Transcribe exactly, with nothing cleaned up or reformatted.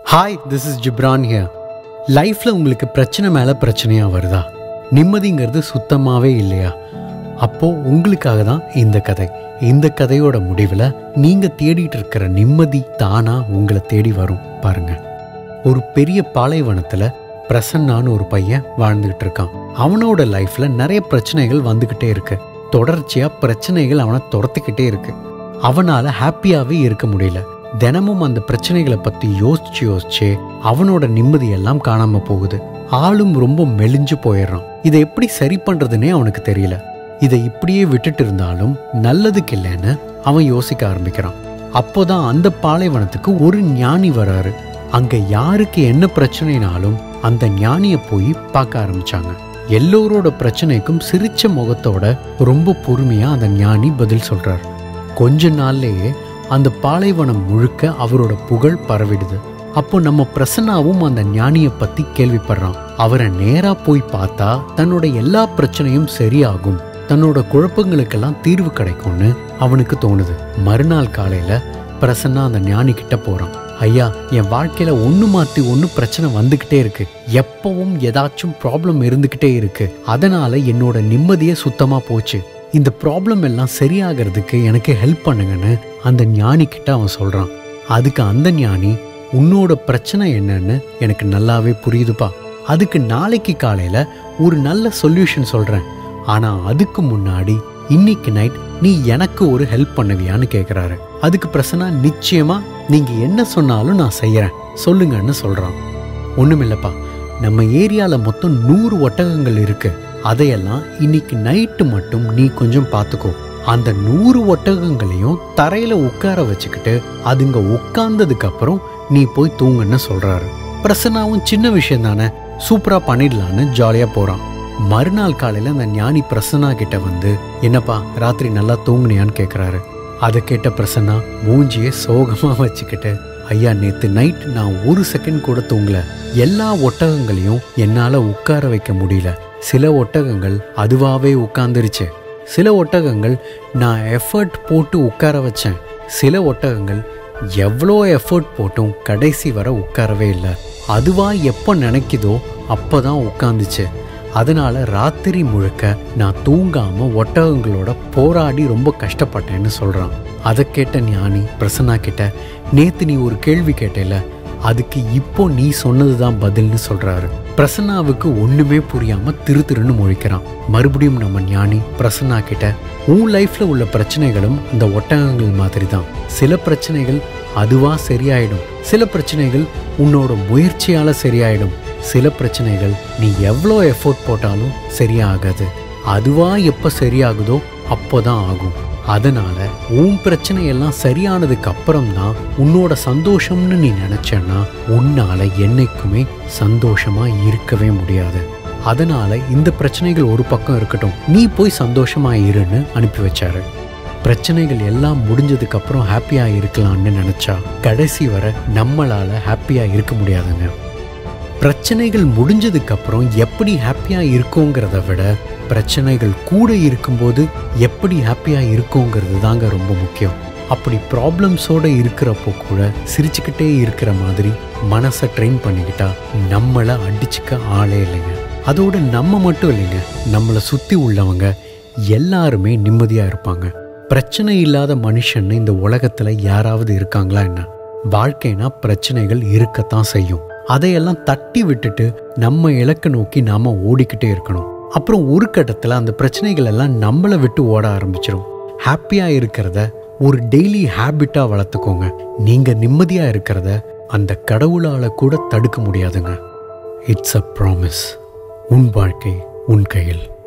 Hi, this is Ghibran here. லைஃப்பில் உங்களுக்கு பிரச்சனை மேலே பிரச்சனையாக வருதா? நிம்மதிங்கிறது சுத்தமாகவே இல்லையா? அப்போது உங்களுக்காக தான் இந்த கதை. இந்த கதையோட முடிவில் நீங்கள் தேடிட்டு இருக்கிற நிம்மதி தானாக உங்களை தேடி வரும். பாருங்கள், ஒரு பெரிய பாலைவனத்தில் பிரசன்னான்னு ஒரு பையன் வாழ்ந்துக்கிட்டு இருக்கான். அவனோட லைஃப்பில் நிறைய பிரச்சனைகள் வந்துக்கிட்டே இருக்கு. தொடர்ச்சியாக பிரச்சனைகள் அவனை துரத்திக்கிட்டே இருக்கு. அவனால் ஹாப்பியாகவே இருக்க முடியல. தினமும் அந்த பிரச்சனைகளை பற்றி யோசிச்சு யோசிச்சு அவனோட நிம்மதியெல்லாம் காணாமல் போகுது. ஆளும் ரொம்ப மெலிஞ்சு போயிடுறான். இதை எப்படி சரி பண்ணுறதுன்னே அவனுக்கு தெரியல. இதை இப்படியே விட்டுட்டு இருந்தாலும் நல்லதுக்கு இல்லைன்னு அவன் யோசிக்க ஆரம்பிக்கிறான். அப்போதான் அந்த பாலைவனத்துக்கு ஒரு ஞானி வராரு. அங்கே யாருக்கு என்ன பிரச்சனைனாலும் அந்த ஞானியை போய் பார்க்க ஆரம்பிச்சாங்க. எல்லோரோட பிரச்சனைக்கும் சிரிச்ச முகத்தோட ரொம்ப பொறுமையாக அந்த ஞானி பதில் சொல்றார். கொஞ்ச நாள்லேயே அந்த பாலைவனம் முழுக்க அவரோட புகழ் பரவிடுது. அப்போ நம்ம பிரசன்னாவும் அந்த ஞானியை பத்தி கேள்விப்படுறான். அவரை நேரா போய் பார்த்தா தன்னோட எல்லா பிரச்சனையும் சரியாகும், தன்னோட குழப்பங்களுக்கெல்லாம் தீர்வு கிடைக்கும்னு அவனுக்கு தோணுது. மறுநாள் காலையில பிரசன்னா அந்த ஞானி கிட்ட போறான். ஐயா, என் வாழ்க்கையில ஒன்று மாற்றி ஒன்று பிரச்சனை வந்துக்கிட்டே இருக்கு. எப்பவும் ஏதாச்சும் ப்ராப்ளம் இருந்துக்கிட்டே இருக்கு. அதனால என்னோட நிம்மதியே சுத்தமாக போச்சு. இந்த ப்ராப்ளம் எல்லாம் சரியாகிறதுக்கு எனக்கு ஹெல்ப் பண்ணுங்கன்னு அந்த ஞானி கிட்ட அவன் சொல்கிறான். அதுக்கு அந்த ஞானி, உன்னோட பிரச்சனை என்னன்னு எனக்கு நல்லாவே புரியுதுப்பா. அதுக்கு நாளைக்கு காலையில் ஒரு நல்ல சொல்யூஷன் சொல்கிறேன். ஆனால் அதுக்கு முன்னாடி இன்னைக்கு நைட் நீ எனக்கு ஒரு ஹெல்ப் பண்ணுவியான்னு கேட்குறாரு. அதுக்கு பிரசன்னா, நிச்சயமாக நீங்கள் என்ன சொன்னாலும் நான் செய்கிறேன், சொல்லுங்கன்னு சொல்கிறான். ஒன்றுமில்லப்பா, நம்ம ஏரியாவில் மொத்தம் நூறு ஒட்டகங்கள் இருக்கு. அதையெல்லாம் இன்னைக்கு நைட்டு மட்டும் நீ கொஞ்சம் பார்த்துக்கோ. அந்த நூறு ஒட்டகங்களையும் தரையில உட்கார வச்சுக்கிட்டு அதுங்க உட்கார்ந்ததுக்கு அப்புறம் நீ போய் தூங்குன்னு சொல்றாரு. பிரசன்னாவும் சின்ன விஷயம் தானே, சூப்பரா பண்ணிடலான்னு ஜாலியா போறான். மறுநாள் காலையில அந்த ஞானி பிரசன்னா கிட்ட வந்து, என்னப்பா ராத்திரி நல்லா தூங்குனியான்னு கேட்குறாரு. அதை கேட்ட பிரசன்னா மூஞ்சியே சோகமா வச்சுக்கிட்டு, ஐயா, நேற்று நைட் நான் ஒரு செகண்ட் கூட தூங்கல. எல்லா ஒட்டகங்களையும் என்னால் உட்கார வைக்க முடியல. சில ஒட்டகங்கள் அதுவாகவே உட்கார்ந்துருச்சு. சில ஒட்டகங்கள் நான் எஃபர்ட் போட்டு உட்கார வச்சேன். சில ஒட்டகங்கள் எவ்வளோ எஃபர்ட் போட்டும் கடைசி வர உட்காரவே இல்லை. அதுவாக எப்போ நினைக்குதோ அப்போ தான் உட்காந்துச்சு. அதனால ராத்திரி முழுக்க நான் தூங்காமல் ஒட்டகங்களோட போராடி ரொம்ப கஷ்டப்பட்டேன்னு சொல்கிறான். அதை கேட்ட ஞானி பிரசன்னா கிட்ட, நேற்று நீ ஒரு கேள்வி கேட்டேல, அதுக்கு இப்போ நீ சொன்னது தான் பதில்னு சொல்றாரு. பிரசன்னாவுக்கு ஒண்ணுமே புரியாம திரு திருன்னு முழிக்கிறான். மறுபடியும் நம்ம ஞானி பிரசன்னா கிட்ட, உன் லைஃப்ல உள்ள பிரச்சனைகளும் இந்த ஒட்டகங்கள் மாதிரி தான். சில பிரச்சனைகள் அதுவா சரியாயிடும், சில பிரச்சனைகள் உன்னோட முயற்சியால சரியாயிடும், சில பிரச்சனைகள் நீ எவ்வளோ எஃபோர்ட் போட்டாலும் சரியாகாது. அதுவா எப்ப சரியாகுதோ அப்போதான் ஆகும். அதனால உன் பிரச்சனையெல்லாம் சரியானதுக்கு அப்புறம் தான் உன்னோட சந்தோஷம்னு நீ நினைச்சேன்னா உன்னால என்னைக்குமே சந்தோஷமா இருக்கவே முடியாது. அதனால இந்த பிரச்சனைகள் ஒரு பக்கம் இருக்கட்டும், நீ போய் சந்தோஷமா இருன்னு அனுப்பி வச்சாரு. பிரச்சனைகள் எல்லாம் முடிஞ்சதுக்கு அப்புறம் ஹாப்பியா இருக்கலாம்னு நினைச்சா கடைசி வரை நம்மளால ஹாப்பியா இருக்க முடியாதுங்க. பிரச்சனைகள் முடிஞ்சதுக்கு அப்புறம் எப்படி ஹாப்பியா இருக்கோங்கிறத விட பிரச்சனைகள் கூட இருக்கும்போது எப்படி ஹாப்பியா இருக்கோங்கிறது தாங்க ரொம்ப முக்கியம். அப்படி ப்ராப்ளம்ஸோட இருக்கிறப்போ கூட சிரிச்சுக்கிட்டே இருக்கிற மாதிரி மனசை ட்ரெயின் பண்ணிக்கிட்டா நம்மளை அடிச்சுக்க ஆளே இல்லைங்க. அதோட நம்ம மட்டும் இல்லைங்க, நம்மளை சுற்றி உள்ளவங்க எல்லாருமே நிம்மதியா இருப்பாங்க. பிரச்சனை இல்லாத மனுஷன் இந்த உலகத்துல யாராவது இருக்காங்களா என்ன? வாழ்க்கைனா பிரச்சனைகள் இருக்கத்தான் செய்யும். அதையெல்லாம் தட்டி விட்டுட்டு நம்ம இலக்கை நோக்கி நாம ஓடிக்கிட்டே இருக்கணும். அப்புறம் ஒரு கட்டத்தில் அந்த பிரச்சனைகள் எல்லாம் நம்மளை விட்டு ஓட ஆரம்பிச்சிடும். ஹாப்பியாக இருக்கிறத ஒரு டெய்லி ஹேபிட்டாக வளர்த்துக்கோங்க. நீங்கள் நிம்மதியாக இருக்கிறத அந்த கடவுளால் கூட தடுக்க முடியாதுங்க. It's a promise. உன் வாழ்க்கை உன் கையில்.